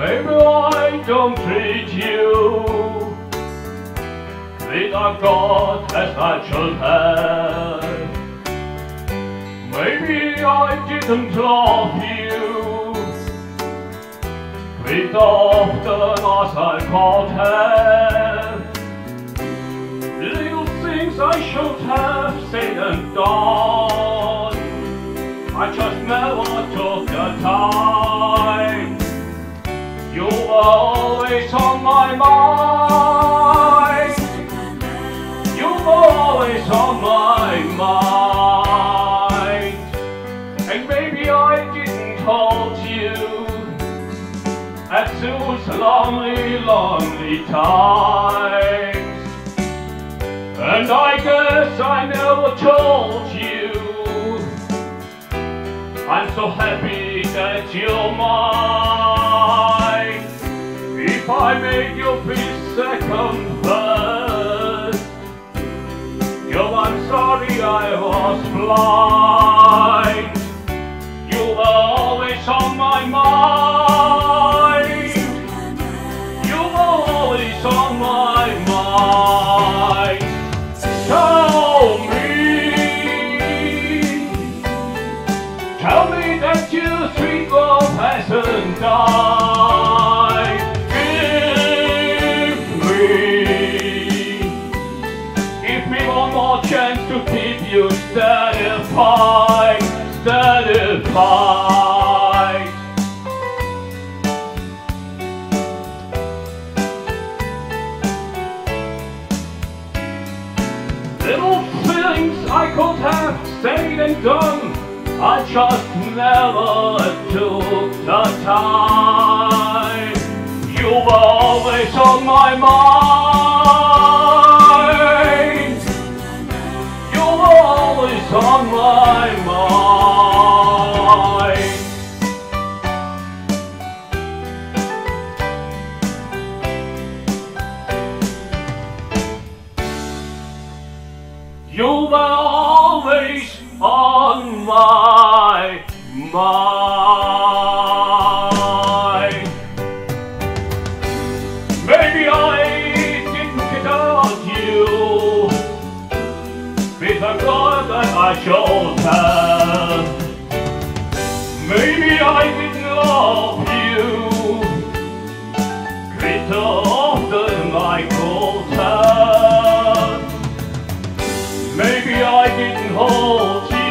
Maybe I don't treat you with a God as I should have. Maybe I didn't love you quite often as I could have. Little things I should have said and done, I just never took the time. You were always on my mind. You were always on my mind. And maybe I didn't hold you at those lonely, lonely times. And I guess I never told you I'm so happy that you're mine. If I made you feel second best, yo, I'm sorry I was blind. You were always on my mind. You were always on my mind. Tell me that your sweet love hasn't died. Give me one more chance to keep you satisfied, satisfied. Little things I could have said and done, I just never took the time. You were always on my mind. You were always on my mind. You were always on my mind. Maybe I didn't get at you with a God that I should have. Maybe I didn't love you quite often I could have. Maybe I didn't hold you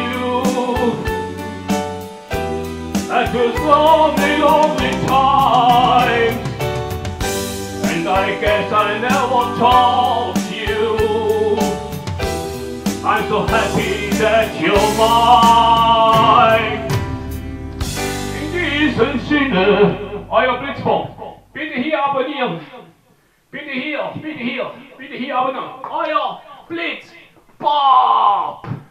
at those lonely, lonely times. And I guess I never told you I'm so happy that you're mine. In diesem Sinne, euer Blitzbob. Bitte hier abonnieren. Bitte hier, bitte hier, bitte hier abonnieren. Euer Blitzbob.